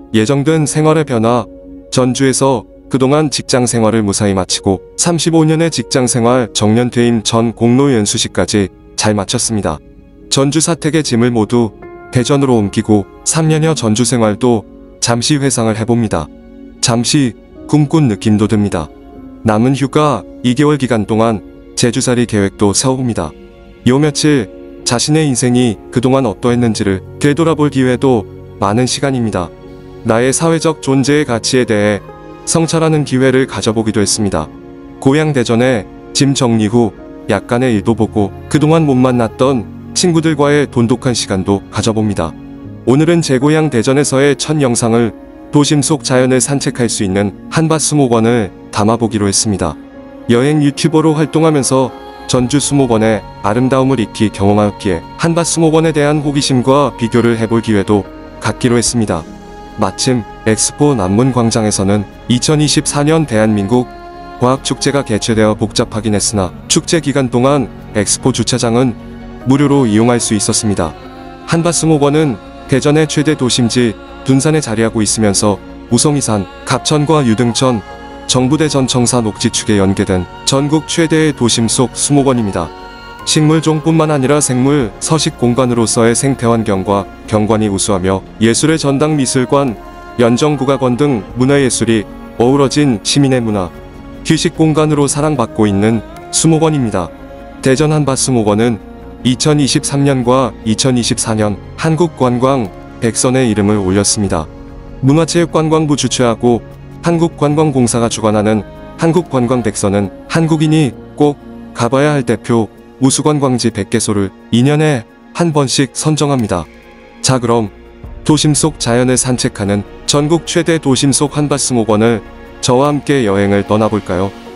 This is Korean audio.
예정된 생활의 변화, 전주에서 그동안 직장 생활을 무사히 마치고 35년의 직장 생활 정년 퇴임 전 공로 연수시까지 잘 마쳤습니다. 전주 사택의 짐을 모두 대전으로 옮기고 3년여 전주 생활도 잠시 회상을 해봅니다. 잠시 꿈꾼 느낌도 듭니다. 남은 휴가 2개월 기간 동안 제주살이 계획도 세워봅니다. 요 며칠 자신의 인생이 그동안 어떠했는지를 되돌아볼 기회도 많은 시간입니다. 나의 사회적 존재의 가치에 대해 성찰하는 기회를 가져보기도 했습니다. 고향 대전에 짐 정리 후 약간의 일도 보고 그동안 못 만났던 친구들과의 돈독한 시간도 가져봅니다. 오늘은 제 고향 대전에서의 첫 영상을 도심 속 자연을 산책할 수 있는 한밭 수목원을 담아보기로 했습니다. 여행 유튜버로 활동하면서 전주 수목원의 아름다움을 익히 경험하였기에 한밭 수목원에 대한 호기심과 비교를 해볼 기회도 갖기로 했습니다. 마침 엑스포 남문광장에서는 2024년 대한민국 과학축제가 개최되어 복잡하긴 했으나 축제 기간 동안 엑스포 주차장은 무료로 이용할 수 있었습니다. 한밭 수목원은 대전의 최대 도심지 둔산에 자리하고 있으면서 우성이산, 갑천과 유등천, 정부대전청사 녹지축에 연계된 전국 최대의 도심 속 수목원입니다. 식물종뿐만 아니라 생물, 서식 공간으로서의 생태환경과 경관이 우수하며 예술의 전당 미술관, 연정국악원 등 문화예술이 어우러진 시민의 문화, 휴식 공간으로 사랑받고 있는 수목원입니다. 대전 한밭 수목원은 2023년과 2024년 한국관광 100선의 이름을 올렸습니다. 문화체육관광부 주최하고 한국관광공사가 주관하는 한국관광 100선은 한국인이 꼭 가봐야 할 대표 우수관광지 100개소를 2년에 한 번씩 선정합니다. 자, 그럼 도심 속 자연을 산책하는 전국 최대 도심 속 한밭 수목원을 저와 함께 여행을 떠나볼까요?